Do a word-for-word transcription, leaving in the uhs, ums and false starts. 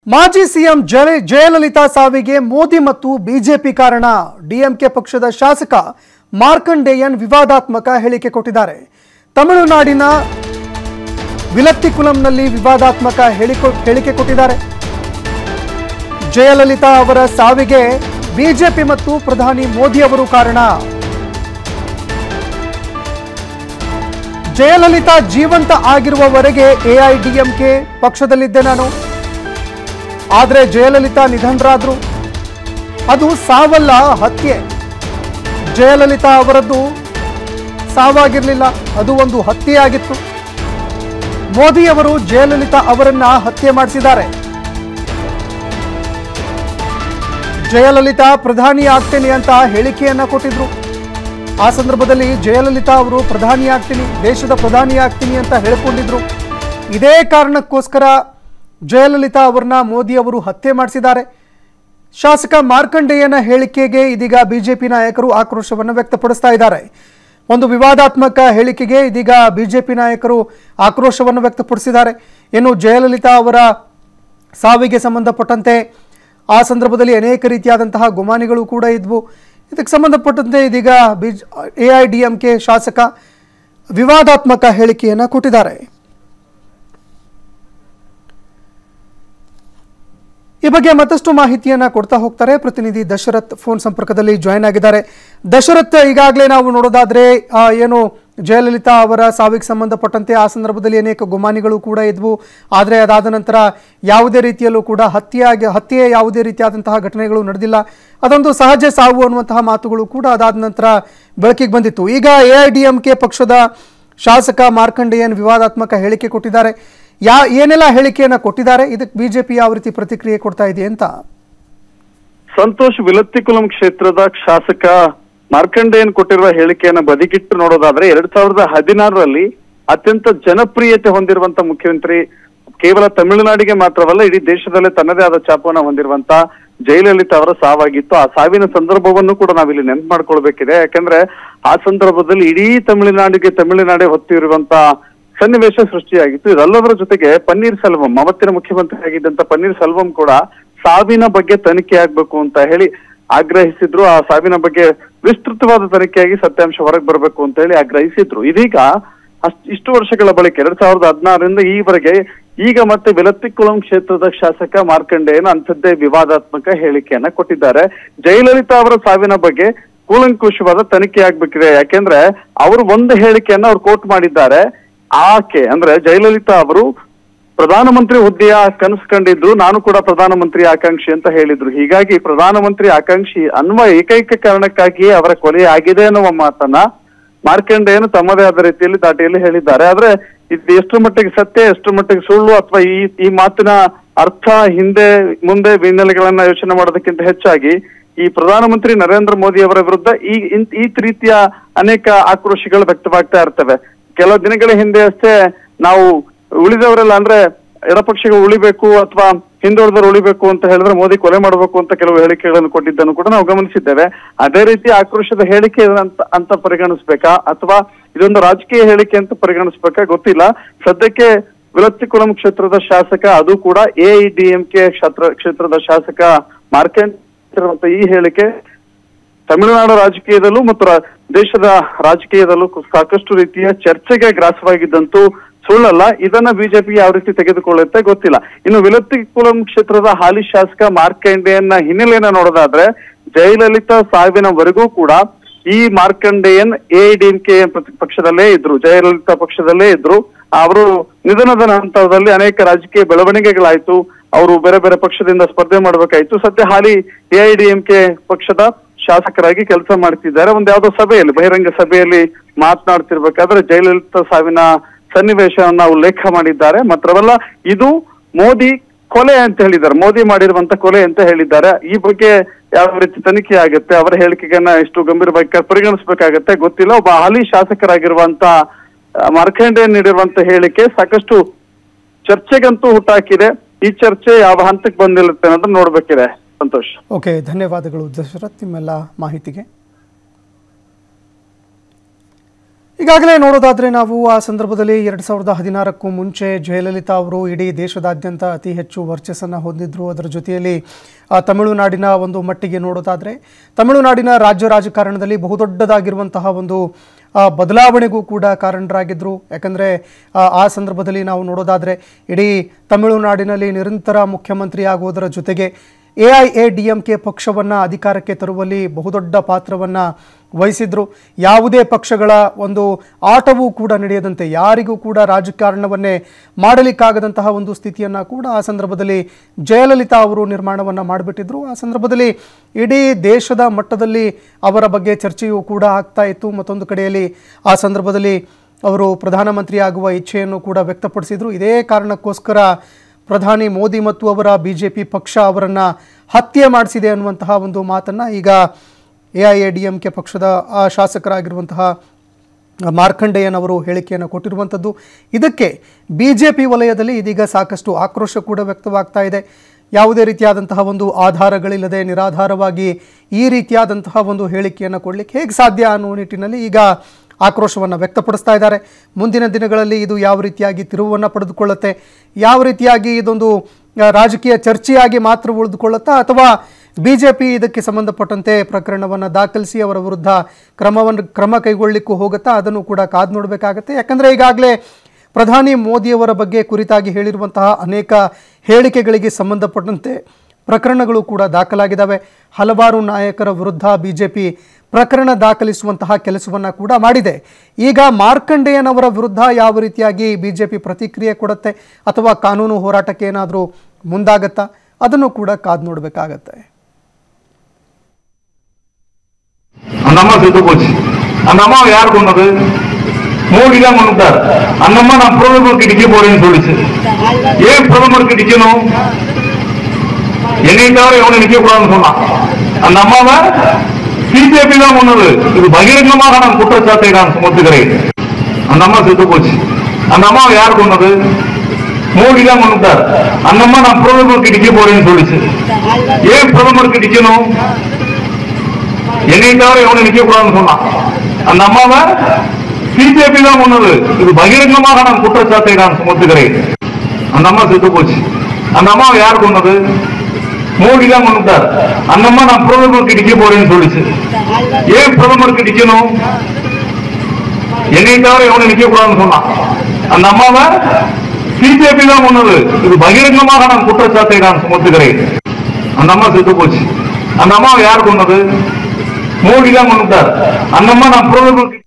ಮಾಜಿ ಸಿಎಂ ಜಯಲಲಿತಾ ಸಾವಿಗೆ ಮೋದಿ ಮತ್ತು ಬಿಜೆಪಿ ಕಾರಣ. ಡಿಎಂಕೆ ಪಕ್ಷದ ಶಾಸಕ ಮಾರ್ಕಂಡೇಯನ್ ವಿವಾದಾತ್ಮಕ ಹೇಳಿಕೆ ಕೊಟ್ಟಿದ್ದಾರೆ. ತಮಿಳುನಾಡಿನ ವಿಲತ್ತಿಕುಲಂನಲ್ಲಿ ವಿವಾದಾತ್ಮಕ ಹೇಳಿಕೆ ಕೊಟ್ಟಿದ್ದಾರೆ. ಜಯಲಲಿತಾ ಅವರ ಸಾವಿಗೆ ಬಿಜೆಪಿ ಮತ್ತು ಪ್ರಧಾನಿ ಮೋದಿ ಅವರು ಕಾರಣ. ಜಯಲಲಿತಾ ಜೀವಂತ ಆಗಿರುವವರೆಗೆ ಎಐಡಿಎಂಕೆ ಪಕ್ಷದಲ್ಲಿದ್ದೆ ನಾನು. ಆದರೆ ಜಯಲಲಿತಾ ನಿಧನರಾದ್ರು. ಅದು ಸಾವಲ್ಲ, ಹತ್ಯೆ. ಜಯಲಲಿತಾ ಅವರದ್ದು ಸಾವಾಗಿರಲಿಲ್ಲ, ಅದು ಒಂದು ಹತ್ಯೆಯಾಗಿತ್ತು. ಮೋದಿ ಅವರು ಜಯಲಲಿತಾ ಅವರನ್ನ ಹತ್ಯೆ ಮಾಡಿಸಿದ್ದಾರೆ. ಜಯಲಲಿತಾ ಪ್ರಧಾನಿ ಆಗ್ತೇನೆ ಅಂತ ಹೇಳಿಕೆಯನ್ನ ಕೊಟ್ಟಿದ್ರು. ಆ ಸಂದರ್ಭದಲ್ಲಿ ಜಯಲಲಿತಾ ಅವರು ಪ್ರಧಾನಿ ಆಗ್ತೀನಿ, ದೇಶದ ಪ್ರಧಾನಿ ಆಗ್ತೀನಿ ಅಂತ ಹೇಳಿಕೊಂಡಿದ್ರು. ಇದೇ ಕಾರಣಕ್ಕೋಸ್ಕರ ಜಯಲಲಿತಾ ಅವರನ್ನ ಮೋದಿ ಅವರು ಹತ್ಯೆ ಮಾಡಿಸಿದ್ದಾರೆ. ಶಾಸಕ ಮಾರ್ಕಂಡೇಯನ ಹೇಳಿಕೆಗೆ ಇದೀಗ ಬಿಜೆಪಿ ನಾಯಕರು ಆಕ್ರೋಶವನ್ನು ವ್ಯಕ್ತಪಡಿಸ್ತಾ ಇದ್ದಾರೆ. ಒಂದು ವಿವಾದಾತ್ಮಕ ಹೇಳಿಕೆಗೆ ಇದೀಗ ಬಿಜೆಪಿ ನಾಯಕರು ಆಕ್ರೋಶವನ್ನು ವ್ಯಕ್ತಪಡಿಸಿದ್ದಾರೆ. ಇನ್ನು ಜಯಲಲಿತಾ ಅವರ ಸಾವಿಗೆ ಸಂಬಂಧಪಟ್ಟಂತೆ ಆ ಸಂದರ್ಭದಲ್ಲಿ ಅನೇಕ ರೀತಿಯಾದಂತಹ ಗುಮಾನಿಗಳು ಕೂಡ ಇದ್ವು. ಇದಕ್ಕೆ ಸಂಬಂಧಪಟ್ಟಂತೆ ಇದೀಗ ಬಿಜ್ ಎಐಡಿಎಂಕೆ ಶಾಸಕ ವಿವಾದಾತ್ಮಕ ಹೇಳಿಕೆಯನ್ನು ಕೊಟ್ಟಿದ್ದಾರೆ. ಈ ಬಗ್ಗೆ ಮತ್ತಷ್ಟು ಮಾಹಿತಿಯನ್ನ ಕೊಡ್ತಾ ಹೋಗ್ತಾರೆ ಪ್ರತಿನಿಧಿ ದಶರಥ್ ಫೋನ್ ಸಂಪರ್ಕದಲ್ಲಿ ಜಾಯಿನ್ ಆಗಿದ್ದಾರೆ. ದಶರಥ್, ಈಗಾಗಲೇ ನಾವು ನೋಡೋದಾದ್ರೆ ಏನು ಜಯಲಲಿತಾ ಅವರ ಸಾವಿಗೆ ಸಂಬಂಧಪಟ್ಟಂತೆ ಆ ಸಂದರ್ಭದಲ್ಲಿ ಅನೇಕ ಗುಮಾನಿಗಳು ಕೂಡ ಇದ್ವು. ಆದರೆ ಅದಾದ ನಂತರ ಯಾವುದೇ ರೀತಿಯಲ್ಲೂ ಕೂಡ ಹತ್ಯೆಯಾಗಿ ಹತ್ಯೆ ಯಾವುದೇ ರೀತಿಯಾದಂತಹ ಘಟನೆಗಳು ನಡೆದಿಲ್ಲ. ಅದೊಂದು ಸಹಜ ಸಾವು ಅನ್ನುವಂತಹ ಮಾತುಗಳು ಕೂಡ ಅದಾದ ನಂತರ ಬೆಳಕಿಗೆ ಬಂದಿತ್ತು. ಈಗ ಎಐಡಿಎಂಕೆ ಪಕ್ಷದ ಶಾಸಕ ಮಾರ್ಕಂಡೇಯನ್ ವಿವಾದಾತ್ಮಕ ಹೇಳಿಕೆ ಕೊಟ್ಟಿದ್ದಾರೆ. ಯಾ ಏನೆಲ್ಲ ಹೇಳಿಕೆಯನ್ನ ಕೊಟ್ಟಿದ್ದಾರೆ, ಇದಕ್ಕೆ ಬಿಜೆಪಿ ಯಾವ ರೀತಿ ಪ್ರತಿಕ್ರಿಯೆ ಕೊಡ್ತಾ ಇದೆ ಅಂತ? ಸಂತೋಷ್, ವಿಲತ್ತಿಕುಲಂ ಕ್ಷೇತ್ರದ ಶಾಸಕ ಮಾರ್ಕಂಡೇಯನ್ ಕೊಟ್ಟಿರುವ ಹೇಳಿಕೆಯನ್ನ ಬದಿಗಿಟ್ಟು ನೋಡೋದಾದ್ರೆ, ಎರಡ್ ಸಾವಿರದ ಹದಿನಾರರಲ್ಲಿ ಅತ್ಯಂತ ಜನಪ್ರಿಯತೆ ಹೊಂದಿರುವಂತ ಮುಖ್ಯಮಂತ್ರಿ, ಕೇವಲ ತಮಿಳುನಾಡಿಗೆ ಮಾತ್ರವಲ್ಲ ಇಡೀ ದೇಶದಲ್ಲೇ ತನ್ನದೇ ಆದ ಛಾಪವನ್ನು ಹೊಂದಿರುವಂತ ಜಯಲಲಿತಾ ಅವರ ಸಾವಾಗಿತ್ತು. ಆ ಸಾವಿನ ಸಂದರ್ಭವನ್ನು ಕೂಡ ನಾವಿಲ್ಲಿ ನೆನಪು ಮಾಡ್ಕೊಳ್ಬೇಕಿದೆ. ಯಾಕಂದ್ರೆ ಆ ಸಂದರ್ಭದಲ್ಲಿ ಇಡೀ ತಮಿಳುನಾಡಿಗೆ ತಮಿಳುನಾಡೇ ಹೊತ್ತಿರುವಂತ ಸನ್ನಿವೇಶ ಸೃಷ್ಟಿಯಾಗಿತ್ತು. ಇದೆಲ್ಲದರ ಜೊತೆಗೆ ಪನ್ನೀರ್ ಸೆಲ್ವಂ, ಅವತ್ತಿನ ಮುಖ್ಯಮಂತ್ರಿ ಆಗಿದ್ದಂತ ಪನ್ನೀರ್ ಸೆಲ್ವಂ ಕೂಡ ಸಾವಿನ ಬಗ್ಗೆ ತನಿಖೆ ಆಗ್ಬೇಕು ಅಂತ ಹೇಳಿ ಆಗ್ರಹಿಸಿದ್ರು. ಆ ಸಾವಿನ ಬಗ್ಗೆ ವಿಸ್ತೃತವಾದ ತನಿಖೆಯಾಗಿ ಸತ್ಯಾಂಶ ಹೊರಗೆ ಬರಬೇಕು ಅಂತ ಹೇಳಿ ಆಗ್ರಹಿಸಿದ್ರು. ಇದೀಗ ಅಷ್ಟ್ ಇಷ್ಟು ವರ್ಷಗಳ ಬಳಿಕ ಎರಡ್ ಸಾವಿರದ ಹದಿನಾರರಿಂದ ಈವರೆಗೆ ಈಗ ಮತ್ತೆ ವಿಲತ್ತಿಕುಲಂ ಕ್ಷೇತ್ರದ ಶಾಸಕ ಮಾರ್ಕಂಡೇಯನ್ ಅಂಥದ್ದೇ ವಿವಾದಾತ್ಮಕ ಹೇಳಿಕೆಯನ್ನ ಕೊಟ್ಟಿದ್ದಾರೆ. ಜಯಲಲಿತಾ ಅವರ ಸಾವಿನ ಬಗ್ಗೆ ಕೂಲಂಕುಷವಾದ ತನಿಖೆ ಆಗ್ಬೇಕಿದೆ. ಯಾಕೆಂದ್ರೆ ಅವರು ಒಂದು ಹೇಳಿಕೆಯನ್ನ ಅವ್ರು ಕೋಟ್ ಮಾಡಿದ್ದಾರೆ. ಆಕೆ ಅಂದ್ರೆ ಜಯಲಲಿತಾ ಅವರು ಪ್ರಧಾನಮಂತ್ರಿ ಹುದ್ದೆಯ ಕನಸು ಕಂಡಿದ್ರು, ನಾನು ಕೂಡ ಪ್ರಧಾನಮಂತ್ರಿ ಆಕಾಂಕ್ಷಿ ಅಂತ ಹೇಳಿದ್ರು. ಹೀಗಾಗಿ ಪ್ರಧಾನಮಂತ್ರಿ ಆಕಾಂಕ್ಷಿ ಅನ್ನುವ ಏಕೈಕ ಕಾರಣಕ್ಕಾಗಿಯೇ ಅವರ ಕೊಲೆ ಆಗಿದೆ ಅನ್ನುವ ಮಾತನ್ನ ಮಾರ್ಕಂಡೇಯನ್ ತಮ್ಮದೇ ಆದ ರೀತಿಯಲ್ಲಿ ದಾಟಿಯಲ್ಲಿ ಹೇಳಿದ್ದಾರೆ. ಆದ್ರೆ ಇದು ಎಷ್ಟು ಮಟ್ಟಿಗೆ ಸತ್ಯ, ಎಷ್ಟು ಮಟ್ಟಿಗೆ ಸುಳ್ಳು, ಅಥವಾ ಈ ಈ ಮಾತಿನ ಅರ್ಥ ಹಿಂದೆ ಮುಂದೆ ಹಿನ್ನೆಲೆಗಳನ್ನ ಯೋಚನೆ ಮಾಡೋದಕ್ಕಿಂತ ಹೆಚ್ಚಾಗಿ ಈ ಪ್ರಧಾನಮಂತ್ರಿ ನರೇಂದ್ರ ಮೋದಿ ಅವರ ವಿರುದ್ಧ ಈ ಈ ರೀತಿಯ ಅನೇಕ ಆಕ್ರೋಶಗಳು ವ್ಯಕ್ತವಾಗ್ತಾ ಇರ್ತವೆ. ಕೆಲವು ದಿನಗಳ ಹಿಂದೆ ಅಷ್ಟೇ ನಾವು ಉಳಿದವರೆಲ್ಲ ಅಂದ್ರೆ ಎಡಪಕ್ಷಗಳು ಉಳಿಬೇಕು ಅಥವಾ ಹಿಂದುಳಿದವರು ಉಳಿಬೇಕು ಅಂತ ಹೇಳಿದ್ರೆ ಮೋದಿ ಕೊಲೆ ಮಾಡಬೇಕು ಅಂತ ಕೆಲವು ಹೇಳಿಕೆಗಳನ್ನು ಕೊಟ್ಟಿದ್ದನ್ನು ಕೂಡ ನಾವು ಗಮನಿಸಿದ್ದೇವೆ. ಅದೇ ರೀತಿ ಆಕ್ರೋಶದ ಹೇಳಿಕೆ ಅಂತ ಅಂತ ಪರಿಗಣಿಸ್ಬೇಕಾ ಅಥವಾ ಇದೊಂದು ರಾಜಕೀಯ ಹೇಳಿಕೆ ಅಂತ ಪರಿಗಣಿಸ್ಬೇಕಾ ಗೊತ್ತಿಲ್ಲ. ಸದ್ಯಕ್ಕೆ ವಿಲತ್ತಿಕುಲಂ ಕ್ಷೇತ್ರದ ಶಾಸಕ, ಅದು ಕೂಡ ಎಐಡಿಎಂಕೆ ಕ್ಷೇತ್ರ ಕ್ಷೇತ್ರದ ಶಾಸಕ ಮಾರ್ಕಂಡೇಯನ್ ಈ ಹೇಳಿಕೆ ತಮಿಳುನಾಡು ರಾಜಕೀಯದಲ್ಲೂ ಮತ್ತು ದೇಶದ ರಾಜಕೀಯದಲ್ಲೂ ಸಾಕಷ್ಟು ರೀತಿಯ ಚರ್ಚೆಗೆ ಗ್ರಾಸವಾಗಿದ್ದಂತೂ ಸುಳ್ಳಲ್ಲ. ಇದನ್ನ ಬಿಜೆಪಿ ಯಾವ ರೀತಿ ತೆಗೆದುಕೊಳ್ಳುತ್ತೆ ಗೊತ್ತಿಲ್ಲ. ಇನ್ನು ವಿಲತ್ತಿಕುಲಂ ಕ್ಷೇತ್ರದ ಹಾಲಿ ಶಾಸಕ ಮಾರ್ಕಂಡೇಯನ್ನ ಹಿನ್ನೆಲೆಯನ್ನ ನೋಡೋದಾದ್ರೆ, ಜಯಲಲಿತಾ ಸಾವಿನವರೆಗೂ ಕೂಡ ಈ ಮಾರ್ಕಂಡೇಯನ್ ಎಐಡಿಎಂಕೆ ಪಕ್ಷದಲ್ಲೇ ಇದ್ರು, ಜಯಲಲಿತಾ ಪಕ್ಷದಲ್ಲೇ ಇದ್ರು. ಅವರು ನಿಧನದ ನಂತರದಲ್ಲಿ ಅನೇಕ ರಾಜಕೀಯ ಬೆಳವಣಿಗೆಗಳಾಯ್ತು. ಅವರು ಬೇರೆ ಬೇರೆ ಪಕ್ಷದಿಂದ ಸ್ಪರ್ಧೆ ಮಾಡ್ಬೇಕಾಯ್ತು. ಸದ್ಯ ಹಾಲಿ ಎಐಡಿಎಂಕೆ ಪಕ್ಷದ ಶಾಸಕರಾಗಿ ಕೆಲಸ ಮಾಡ್ತಿದ್ದಾರೆ. ಒಂದ್ ಯಾವ್ದೋ ಸಭೆಯಲ್ಲಿ, ಬಹಿರಂಗ ಸಭೆಯಲ್ಲಿ ಮಾತನಾಡ್ತಿರ್ಬೇಕಾದ್ರೆ ಜಯಲಲಿತಾ ಸಾವಿನ ಸನ್ನಿವೇಶವನ್ನ ಉಲ್ಲೇಖ ಮಾಡಿದ್ದಾರೆ. ಮಾತ್ರವಲ್ಲ, ಇದು ಮೋದಿ ಕೊಲೆ ಅಂತ ಹೇಳಿದ್ದಾರೆ, ಮೋದಿ ಮಾಡಿರುವಂತ ಕೊಲೆ ಅಂತ ಹೇಳಿದ್ದಾರೆ. ಈ ಬಗ್ಗೆ ಯಾವ ರೀತಿ ತನಿಖೆ ಆಗುತ್ತೆ, ಅವರ ಹೇಳಿಕೆಗನ್ನ ಎಷ್ಟು ಗಂಭೀರವಾಗಿ ಪರಿಗಣಿಸ್ಬೇಕಾಗತ್ತೆ ಗೊತ್ತಿಲ್ಲ. ಒಬ್ಬ ಹಾಲಿ ಶಾಸಕರಾಗಿರುವಂತ ಮಾರ್ಕಂಡೇಯನ್ ನೀಡಿರುವಂತ ಹೇಳಿಕೆ ಸಾಕಷ್ಟು ಚರ್ಚೆಗಂತೂ ಹುಟ್ಟಾಕಿದೆ. ಈ ಚರ್ಚೆ ಯಾವ ಹಂತಕ್ಕೆ ಬಂದಿರುತ್ತೆ ಅನ್ನೋದನ್ನ ನೋಡ್ಬೇಕಿದೆ. ಸಂತೋಷ್. ಓಕೆ, ಧನ್ಯವಾದಗಳು ದಶರಥ್ ನಿಮ್ಮೆಲ್ಲ ಮಾಹಿತಿಗೆ. ಈಗಾಗಲೇ ನೋಡೋದಾದರೆ ನಾವು ಆ ಸಂದರ್ಭದಲ್ಲಿ ಎರಡು ಸಾವಿರದ ಹದಿನಾರಕ್ಕೂ ಮುಂಚೆ ಜಯಲಲಿತಾ ಅವರು ಇಡೀ ದೇಶದಾದ್ಯಂತ ಅತಿ ಹೆಚ್ಚು ವರ್ಚಸ್ಸನ್ನು ಹೊಂದಿದ್ರು. ಅದರ ಜೊತೆಯಲ್ಲಿ ತಮಿಳುನಾಡಿನ ಒಂದು ಮಟ್ಟಿಗೆ ನೋಡೋದಾದರೆ ತಮಿಳುನಾಡಿನ ರಾಜ್ಯ ರಾಜಕಾರಣದಲ್ಲಿ ಬಹುದೊಡ್ಡದಾಗಿರುವಂತಹ ಒಂದು ಬದಲಾವಣೆಗೂ ಕೂಡ ಕಾರಣರಾಗಿದ್ದರು. ಯಾಕಂದರೆ ಆ ಸಂದರ್ಭದಲ್ಲಿ ನಾವು ನೋಡೋದಾದರೆ ಇಡೀ ತಮಿಳುನಾಡಿನಲ್ಲಿ ನಿರಂತರ ಮುಖ್ಯಮಂತ್ರಿ ಆಗುವುದರ ಜೊತೆಗೆ A I A D M K ಪಕ್ಷವನ್ನು ಅಧಿಕಾರಕ್ಕೆ ತರುವಲ್ಲಿ ಬಹುದೊಡ್ಡ ಪಾತ್ರವನ್ನು ವಹಿಸಿದ್ರು. ಯಾವುದೇ ಪಕ್ಷಗಳ ಒಂದು ಆಟವೂ ಕೂಡ ನಡೆಯದಂತೆ, ಯಾರಿಗೂ ಕೂಡ ರಾಜಕಾರಣವನ್ನೇ ಮಾಡಲಿಕ್ಕಾಗದಂತಹ ಒಂದು ಸ್ಥಿತಿಯನ್ನು ಕೂಡ ಆ ಸಂದರ್ಭದಲ್ಲಿ ಜಯಲಲಿತಾ ಅವರು ನಿರ್ಮಾಣವನ್ನು ಮಾಡಿಬಿಟ್ಟಿದ್ರು. ಆ ಸಂದರ್ಭದಲ್ಲಿ ಇಡೀ ದೇಶದ ಮಟ್ಟದಲ್ಲಿ ಅವರ ಬಗ್ಗೆ ಚರ್ಚೆಯೂ ಕೂಡ ಆಗ್ತಾ ಇತ್ತು. ಮತ್ತೊಂದು ಕಡೆಯಲ್ಲಿ ಆ ಸಂದರ್ಭದಲ್ಲಿ ಅವರು ಪ್ರಧಾನಮಂತ್ರಿ ಆಗುವ ಇಚ್ಛೆಯನ್ನು ಕೂಡ ವ್ಯಕ್ತಪಡಿಸಿದರು. ಇದೇ ಕಾರಣಕ್ಕೋಸ್ಕರ ಪ್ರಧಾನಿ ಮೋದಿ ಮತ್ತು ಅವರ ಬಿ ಜೆ ಪಿ ಪಕ್ಷ ಅವರನ್ನು ಹತ್ಯೆ ಮಾಡಿಸಿದೆ ಅನ್ನುವಂತಹ ಒಂದು ಮಾತನ್ನು ಈಗ A I A D M K ಪಕ್ಷದ ಆ ಶಾಸಕರಾಗಿರುವಂತಹ ಮಾರ್ಕಂಡೇಯನ್ ಅವರು ಹೇಳಿಕೆಯನ್ನು ಕೊಟ್ಟಿರುವಂಥದ್ದು. ಇದಕ್ಕೆ ಬಿ ಜೆ ಪಿ ವಲಯದಲ್ಲಿ ಇದೀಗ ಸಾಕಷ್ಟು ಆಕ್ರೋಶ ಕೂಡ ವ್ಯಕ್ತವಾಗ್ತಾ ಇದೆ. ಯಾವುದೇ ರೀತಿಯಾದಂತಹ ಒಂದು ಆಧಾರಗಳಿಲ್ಲದೆ ನಿರಾಧಾರವಾಗಿ ಈ ರೀತಿಯಾದಂತಹ ಒಂದು ಹೇಳಿಕೆಯನ್ನು ಕೊಡಲಿಕ್ಕೆ ಹೇಗೆ ಸಾಧ್ಯ ಅನ್ನುವ ನಿಟ್ಟಿನಲ್ಲಿ ಈಗ ಆಕ್ರೋಶವನ್ನು ವ್ಯಕ್ತಪಡಿಸ್ತಾ ಇದ್ದಾರೆ. ಮುಂದಿನ ದಿನಗಳಲ್ಲಿ ಇದು ಯಾವ ರೀತಿಯಾಗಿ ತಿರುವನ್ನು ಪಡೆದುಕೊಳ್ಳುತ್ತೆ, ಯಾವ ರೀತಿಯಾಗಿ ಇದೊಂದು ರಾಜಕೀಯ ಚರ್ಚೆಯಾಗಿ ಮಾತ್ರ ಉಳಿದುಕೊಳ್ಳುತ್ತಾ ಅಥವಾ ಬಿ ಜೆ ಪಿ ಇದಕ್ಕೆ ಸಂಬಂಧಪಟ್ಟಂತೆ ಪ್ರಕರಣವನ್ನು ದಾಖಲಿಸಿ ಅವರ ವಿರುದ್ಧ ಕ್ರಮವನ್ನು ಕ್ರಮ ಕೈಗೊಳ್ಳಲಿಕ್ಕೂ ಹೋಗುತ್ತಾ, ಅದನ್ನು ಕೂಡ ಕಾದು ನೋಡಬೇಕಾಗತ್ತೆ. ಯಾಕಂದರೆ ಈಗಾಗಲೇ ಪ್ರಧಾನಿ ಮೋದಿಯವರ ಬಗ್ಗೆ ಕುರಿತಾಗಿ ಹೇಳಿರುವಂತಹ ಅನೇಕ ಹೇಳಿಕೆಗಳಿಗೆ ಸಂಬಂಧಪಟ್ಟಂತೆ ಪ್ರಕರಣಗಳು ಕೂಡ ದಾಖಲಾಗಿದ್ದಾವೆ. ಹಲವಾರು ನಾಯಕರ ವಿರುದ್ಧ ಬಿ ಜೆ ಪಿ ಪ್ರಕರಣ ದಾಖಲಿಸುವಂತಹ ಕೆಲಸವನ್ನು ಕೂಡ ಮಾಡಿದೆ. ಈಗ ಮಾರ್ಕಂಡೇಯನ್ ಅವರ ವಿರುದ್ಧ ಯಾವ ರೀತಿಯಾಗಿ ಬಿ ಜೆ ಪಿ ಪ್ರತಿಕ್ರಿಯೆ ಕೊಡುತ್ತೆ ಅಥವಾ ಕಾನೂನು ಹೋರಾಟಕ್ಕೆ ಏನಾದರೂ ಮುಂದಾಗತ್ತಾ, ಅದನ್ನು ಕೂಡ ಕಾದು ನೋಡಬೇಕಾಗತ್ತೆ. அந்த அம்மா செத்து போச்சு. அந்த அம்மாவை யார் கொண்டது? மோடி தான் கொண்டுட்டார். அந்த அம்மா நான் பிரதமருக்கு இடிக்க போறேன்னு சொல்லிச்சு. ஏன் பிரதமருக்கு இடிக்கணும்? என்னை தவிர எவனை நிக்க கூடாதுன்னு சொன்னான். அந்த அம்மாவை பிஜேபி தான் கொண்டது. இது பகிரங்கமாக நான் குற்றச்சாட்டை நான் சுமத்துகிறேன். அந்த அம்மா செத்து போச்சு. அந்த அம்மாவை யார் கொண்டது? மோடி தான் கொண்டுட்டார். அந்த அம்மா நான் பிரதமருக்கு இடிக்க போறேன்னு சொல்லிச்சு. ஏன் பிரதமருக்கு இடிக்கணும்? என்னை தவிர எவனை நிக்க கூடாதுன்னு சொன்னான். அந்த அம்மாவை பிஜேபி தான் கொண்டது. இது பகிரங்கமாக நான் குற்றச்சாட்டை நான் சுமத்துகிறேன். அந்த அம்மா செத்து போச்சு. அந்த அம்மாவை யார் கொண்டது? மோடி தான் கொண்டுட்டார். அந்த அம்மா நான் பிரதமருக்கு இடிக்க போறேன்னு சொல்லிச்சு. ஏன் பிரதமருக்கு இடிக்கணும்? என்னை தவிர எவனை நிக்க கூடாதுன்னு சொன்னான். அந்த அம்மாவை பிஜேபி தான் கொண்டது. இது பகிரங்கமாக நான் குற்றச்சாட்டை நான் சுமத்துகிறேன். அந்த அம்மா செத்து போச்சு. அந்த அம்மாவை யார் கொண்டது? மோடி தான் கொண்டுட்டார். அந்த அம்மா நான் பிரதமருக்கு